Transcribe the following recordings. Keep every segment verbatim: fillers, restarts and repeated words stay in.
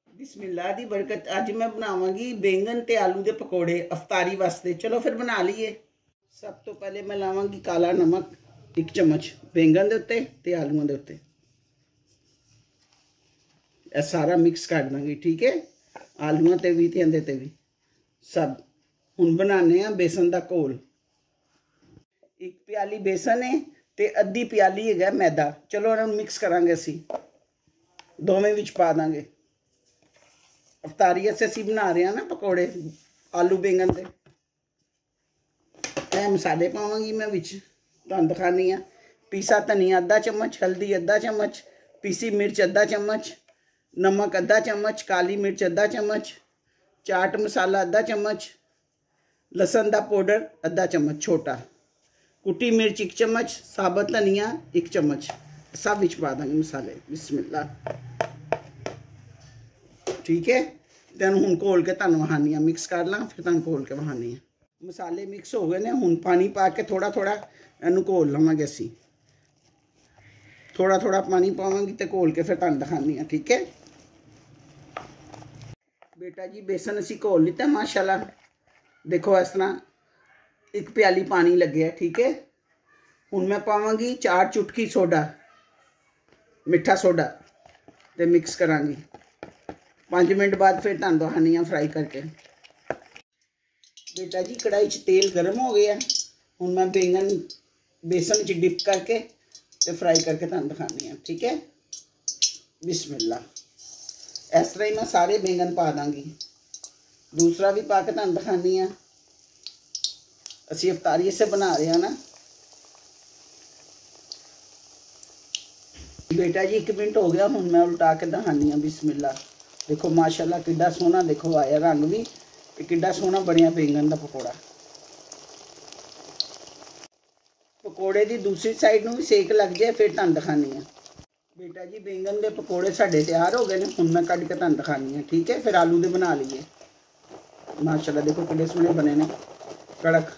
बिस्मिल्लाह दी बरकत। अज मैं बनावांगी बैंगन ते आलू दे पकौड़े अफतारी वास्ते। चलो फिर बना लीए। सब तो पहले मैं लावांगी काला नमक एक चम्मच बैंगन दे उत्ते ते आलूआं दे उत्ते। ए सारा मिक्स कर दांगी, ठीक है। आलूआं ते भी ते अंदे ते भी सब। हुण बनाने आ बेसन दा घोल। एक प्याली बेसन है ते अद्धी प्याली है मैदा। चलो इन्हूं मिक्स करांगे असीं, दोवें विच पा दांगे। अफतारी असें असीं बना रहे हैं ना पकौड़े आलू बैंगन के। यह मसाले पावांगी मैं विच, तुहानूं दिखानी हाँ। पीसा धनिया अद्धा चम्मच, हल्दी अद्धा चम्मच, पीसी मिर्च अद्धा चम्मच, नमक अद्धा चम्मच, काली मिर्च अद्धा चम्मच, चाट मसाला अद्धा चम्मच, लसन का पाउडर अद्धा चम्मच छोटा, कुटी मिर्च एक चम्मच, साबुत धनिया एक चम्मच। सब विच पा देंगे मसाले। बिस्मिल्लाह, ठीक है। तेन हूँ घोल के तुहानूं वहानी हाँ, मिक्स कर ला फिर तुहानूं घोल के वहानी हाँ। मसाले मिक्स हो गए ने, हूँ पानी पा के थोड़ा थोड़ा इनू घोल लवांगे असीं। थोड़ा थोड़ा पानी पावांगी तो घोल के फिर तुहानूं दिखानी हाँ, ठीक है। बेटा जी बेसन असीं घोल लिता माशाल्लाह। देखो इस तरह एक प्याली पानी लगे है, ठीक है। हूँ मैं पावांगी चार चुटकी सोडा, मिठा सोडा, ते मिक्स करांगी। पाँच मिनट बाद फिर तुहानूं दिखानी हाँ फ्राई करके। बेटा जी कढ़ाई च तेल गर्म हो गया। हूँ मैं बैंगन बेसन च डिप करके ते फ्राई करके तुहानूं दिखानी हाँ, ठीक है। बिस्मिल्लाह, इस तरह ही मैं सारे बैंगन पा दांगी। दूसरा भी पा के तुहानूं दिखानी हाँ। असीं अफतारी से बना रहे हैं ना। बेटा जी एक मिनट हो गया, हूँ मैं उल्टा के दिखानी हाँ। बिस्मिल्लाह, देखो माशाल्लाह कितना सोहना देखो आया रंग भी, कितना सोहना बनया बैंगन का पकौड़ा। पकौड़े की दूसरी साइड में भी सेक लग जाए फिर तुहानूं दिखानी है। बेटा जी बैंगन के पकौड़े साडे तैयार हो गए हैं। हूँ मैं कट के तुहानूं दिखानी है, ठीक है। फिर आलू दे बना लीए। माशाल्लाह देखो कितने सोहने बने ने, कड़क।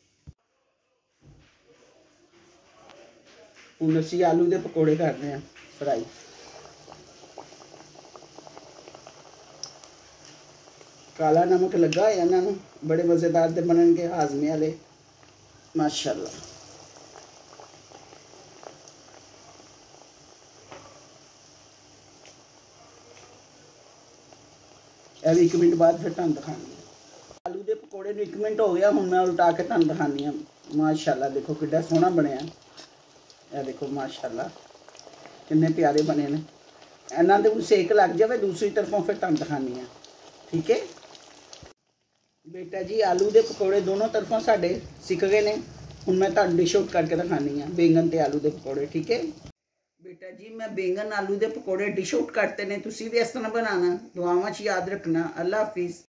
हूँ असीं आलू के पकौड़े कर रहे हैं फ्राई। काला नमक लगा है इन्होंने, बड़े मज़ेदार दे बननगे हाजमे वाले माशाल्लाह। अब एक मिनट बाद फिर तुहानूं दिखानी है। आलू के पकौड़े एक मिनट हो गया, हूँ मैं उल्टा के तुहानूं दिखानी हाँ। माशाल्लाह देखो कितना सोहना बनया। यह देखो माशाल्लाह कितने प्यारे बने ने। इन्हां दे सेक लग जाए दूसरी तरफों फिर तुहानूं दिखानी है, ठीक है। बेटा जी आलू के पकौड़े दोनों तरफों साढ़े सिक गए ने। हूँ मैं तुहानूं डिश आउट करके दिखानी है बैंगन ते आलू के पकौड़े, ठीक है। बेटा जी मैं बैंगन आलू के पकौड़े डिश आउट करते हैं। तुसीं भी इस तरह बनाना। दुआवां च याद रखना। अल्लाह हाफिज़।